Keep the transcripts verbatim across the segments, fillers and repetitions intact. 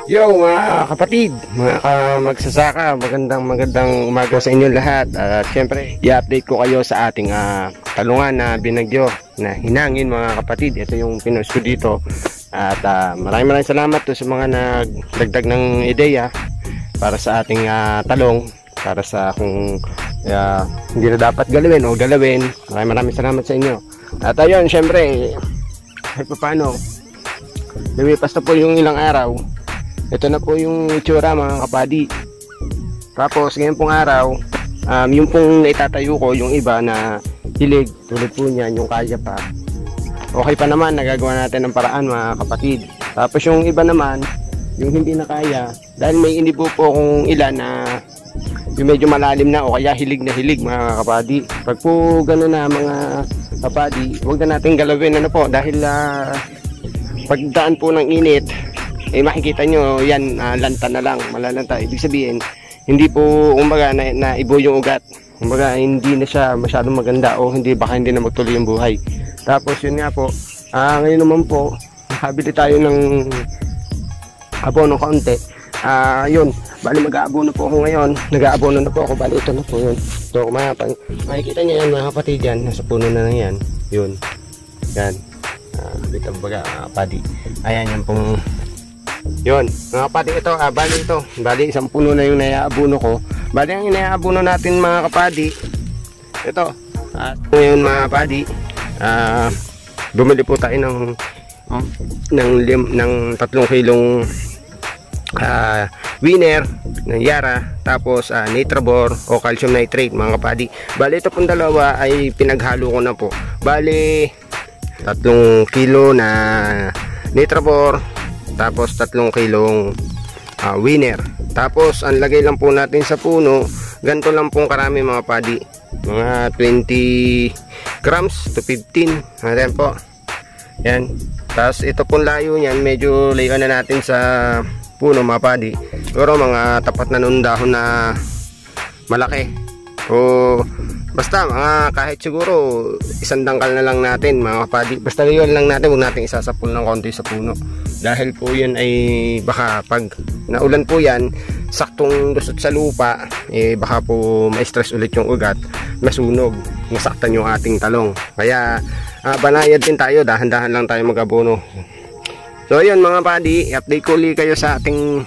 Yo mga kapatid, mga ka magsasaka, magandang magandang umaga sa inyo lahat. At uh, syempre, i-update ko kayo sa ating uh, talungan na binagyo na hinangin mga kapatid. Ito yung pinost ko dito. At uh, maraming maraming salamat to sa mga nagdagdag ng ideya para sa ating uh, talong, para sa kung uh, hindi na dapat galawin o galawin. Maraming maraming salamat sa inyo. At ayun, syempre, kahit pa paano, lumipas na po yung ilang araw. Ito na po yung itsura mga kapadi. Tapos ngayon pong araw, um, yung pong naitatayo ko, yung iba na hilig, tulad po niyan, yung kaya pa. Okay pa naman, nagagawa natin ng paraan mga kapatid. Tapos yung iba naman, yung hindi na kaya, dahil may inibo po kung ilan na yung medyo malalim na o kaya hilig na hilig mga kapadi. Pag po gano'n na mga kapadi, huwag na natin galawin ano po, dahil uh, pagdaan po ng init, eh makikita nyo yan, uh, lanta na lang, malalanta. Ibig sabihin hindi po kumbaga na, na ibo yung ugat, kumbaga hindi na siya masyadong maganda o hindi, baka hindi na magtuloy yung buhay. Tapos yun nga po, uh, ngayon naman po nakabili tayo ng abono kaunti. Uh, yun, bali mag-aabono po ako ngayon, nag-aabono na po ako, bali ito na po yun. So kumapag, makikita nyo yan mga kapatid, yan nasa puno na lang yan, yun yan, uh, dito baga uh, padi, ayan yan pong yun, mga kapatid, ito, ah, bali ito, bali isang puno na yung naiaabuno ko. Bali ang inaiaabuno natin mga kapadi, ito, at ngayon mga kapadi, ah, bumili po tayo ng ng, lim, ng tatlong kilong ah, winner ng Yara, tapos ah, Nitrabor o calcium nitrate mga kapadi. Bali ito pong dalawa ay pinaghalo ko na po. Bali tatlong kilo na Nitrabor, tapos tatlong kilong uh, winner. Tapos ang lagay lang po natin sa puno, ganito lang pong karami mga padi, mga twenty grams to fifteen. Ayan po, yan. Tapos ito pong layo niyan, medyo layuan na natin sa puno mga padi, pero mga tapat na nun dahon na malaki o basta mga kahit siguro isang dangkal na lang natin mga kapadi. Basta yun lang natin, huwag natin isasapul ng konti sa puno, dahil po yun ay baka pag naulan po yan, saktong lusot sa lupa, eh baka po ma-stress ulit yung ugat, masunog, masaktan yung ating talong. Kaya uh, banayad din tayo, dahan-dahan lang tayo mag-abono. So yun mga padi, update ko ulit kayo sa ating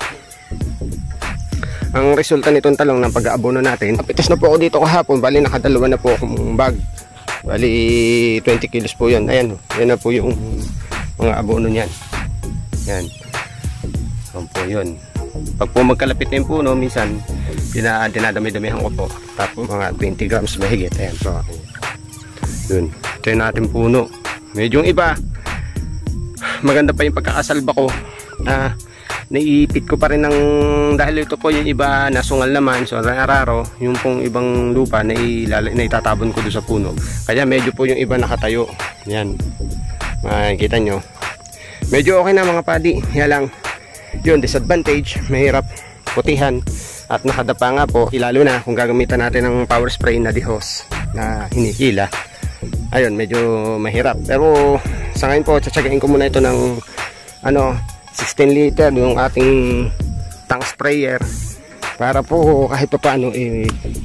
ang resulta nitong talong ng pag-aabono natin. Napitas na po ako dito kahapon, bali nakadalawa na po akong bag, bali twenty kilos po yun. Ayan, yan na po yung mga abono niyan. Yan, yan po yun. Pag po magkalapit na yung puno, minsan dinadami-damihan ko po, tapos mga twenty grams mahigit. Ayan po, yun, ito yung natin puno. Medyo yung iba maganda pa yung pagkakasalba ko, ah naiipit ko pa rin ng, dahil ito po yung iba nasungal naman, so raro yung pong ibang lupa na itatabon ko doon sa puno, kaya medyo po yung iba nakatayo. Yan, makikita nyo medyo okay na mga padi. Yan lang yun, disadvantage, mahirap putihan at nakadapa nga po, ilalo na kung gagamitan natin ng power spray na dihos na hinihila. Ayun, medyo mahirap, pero sa ngayon po tsatsagain ko muna ito ng ano sixteen liter yung ating tank sprayer, para po kahit pa paano eh,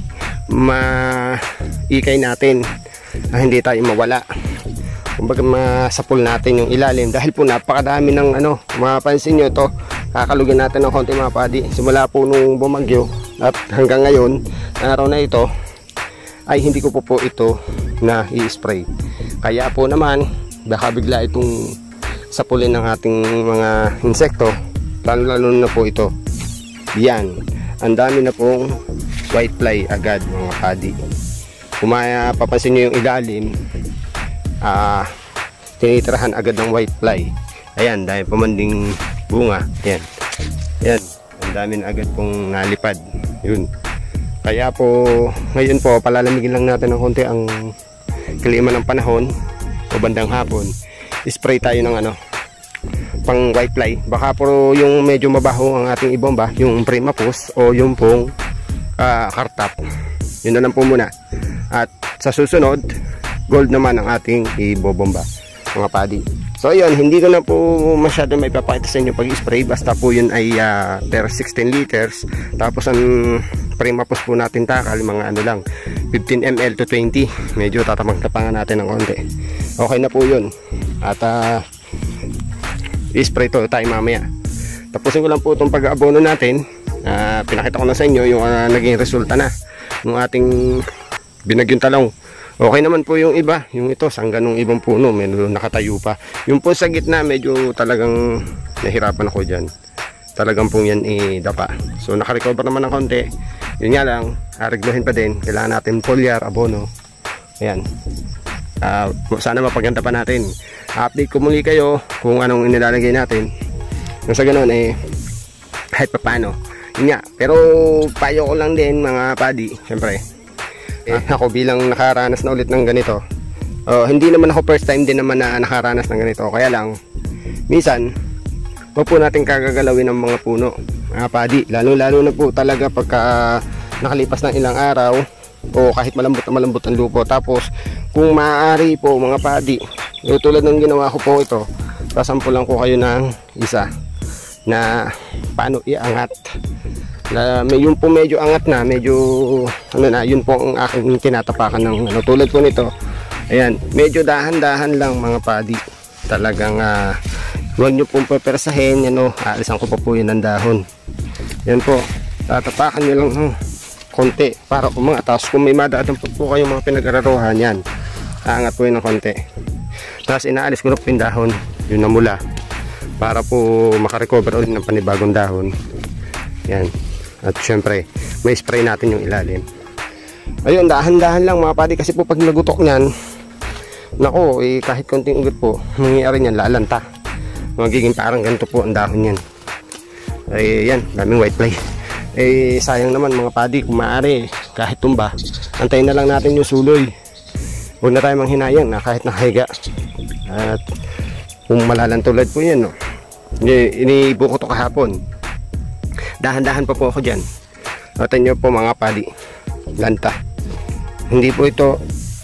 maikay natin na hindi tayo mawala, kumbaga masapul natin yung ilalim, dahil po napakadami ng ano, mapapansin nyo to, kakalugin natin ng konti mga padi, simula po nung bumagyo at hanggang ngayon araw na ito ay hindi ko po po ito na i-spray. Kaya po naman baka bigla itong sapulin ng ating mga insekto, lalo lalo na po ito. Yan, ang dami na pong white fly agad mga padi. Kung mapapansin nyo yung ilalim, ah, tinitirahan agad ng white fly. Ayan, dahil pumanding bunga. Yan, yan, ang dami na agad pong nalipad. Yun, kaya po ngayon po palalamigin lang natin ng konti ang klima ng panahon o bandang hapon, spray tayo ng ano pang white fly. Baka po yung medyo mabaho ang ating ibomba, yung Primapus o yung pong uh, Kartap. Yun na lang po muna. At sa susunod, gold naman ang ating ibobomba. mga padi. So yun, hindi ko na po masyado may papakita sa inyo pag-spray, basta po yun ay uh, per sixteen liters. Tapos ang primapos po natin takal, mga ano lang, fifteen milliliters to twenty. Medyo tatamang-tapangan natin ng konti. Okay na po yun. At uh, i-spray to tayo mamaya. Tapusin ko lang po itong pag-aabono natin. uh, Pinakita ko na sa inyo yung uh, naging resulta na ng ating binagyong talong. Okay naman po yung iba, yung ito sangga ng ibang puno, medyo nakatayo pa. Yung po sa gitna medyo talagang nahirapan ako dyan. Talagang pong yan i-dapa. So nakarecover naman ng konti. Yun nga lang, ariglohin pa din. Kailangan natin foliar, abono. Ayan. Uh, sana mapaganda pa natin. Update ko muli kayo kung anong inilalagay natin. Kung sa ganun eh, kahit pa paano. Yun nga, pero payo ko lang din mga padi, syempre. Eh, ako bilang nakaranas na ulit ng ganito, uh, hindi naman ako first time din naman na nakaranas ng ganito, kaya lang minsan wag po natin kagagalawin ng mga puno, mga padi, lalo lalo na po talaga pagka uh, nakalipas ng ilang araw o kahit malambot na malambot ang lupo. Tapos kung maaari po mga padi, yung tulad ng ginawa ko po ito, sasampulan ko kayo ng isa na paano iangat. Na may yung po medyo angat na, medyo ano na, yun po ang aking tinatapakan ng ano, tulad po nito. Ayan, medyo dahan-dahan lang mga padi. Talagang uh, huwag nyo pong pepersahin, ano, aalisan ko pa po yun ng dahon. Yan po, tatapakan nyo lang hmm, konti para umangat. Tapos kung may madaan po, po kayo mga pinag-araruhan, yan, aangat po yun ng konti. Tapos inaalis ko na po yung dahon, yun na mula, para po makarecover ulit ng panibagong dahon. Yan. At syempre, may spray natin yung ilalim. Ayun, dahan-dahan lang mga padi, kasi po pag nagutok nyan, nako, eh, kahit konting ugot po, mangyayari nyan, lalanta. Magiging parang ganito po ang dahon yan. Ay, yan, daming white fly. Eh, sayang naman mga padi, kung maaari, kahit tumba, antayin na lang natin yung suloy. Huwag na tayo manghinayang na kahit nakahiga. At kung malalantulad po yan, no? Inibuko to kahapon. Dahan-dahan pa po ako dyan. Notan nyo po mga padi, lanta. Hindi po ito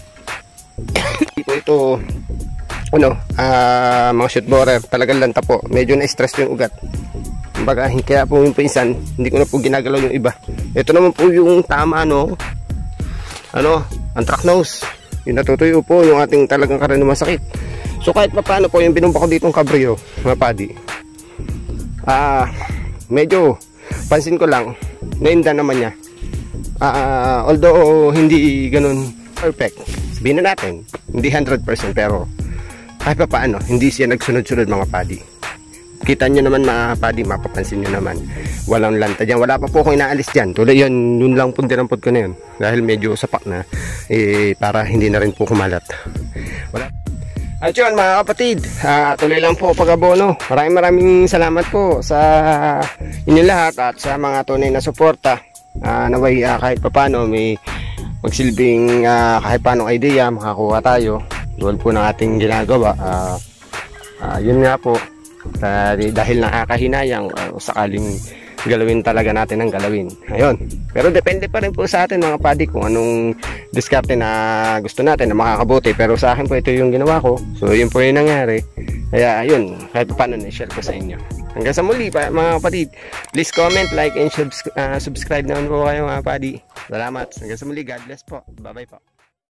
hindi po ito ano, uh, mga shoot borer, talagang lanta po. Medyo na-stress yung ugat. Kumbaga, kaya po yung pinsan, hindi ko na po ginagalaw yung iba. Ito naman po yung tama, ano, ano, anthracnose. Yung natutuyo po, yung ating talagang karaniwang sakit. So kahit pa paano po yung binumba ko ditong kabryo, mga padi, ah, uh, medyo pansin ko lang, nainda naman niya. Uh, although hindi ganun perfect, sabihin na natin, hindi one hundred percent, pero kahit pa paano, hindi siya nagsunod-sunod mga padi. Kita nyo naman mga padi, mapapansin nyo naman, walang lanta dyan. Wala pa po akong inaalis dyan. Tuloy yun, yun lang po dinampot ko na yun. Dahil medyo sapak na, eh, para hindi na rin po kumalat. Wala. At yun mga kapatid, uh, tuloy lang po pag-abono. Maraming maraming salamat po sa inyo lahat at sa mga tunay na suporta. Uh, naway uh, kahit papano may magsilbing uh, kahit paano idea, makakuha tayo doon po ng ating ginagawa. Uh, uh, yun nga po, uh, dahil nakakahinayang uh, sakaling galawin talaga natin ang galawin. Ayun. Pero depende pa rin po sa atin mga padi kung anong diskarte na gusto natin na makakabuti. Pero sa akin po ito yung ginawa ko. So yun po yung nangyari. Kaya ayun, kahit pa paano na-share ko sa inyo. Hanggang sa muli pa, mga kapatid. Please comment, like, and subs uh, subscribe naman po kayo mga padi. Salamat. Hanggang sa muli. God bless po. Bye bye po.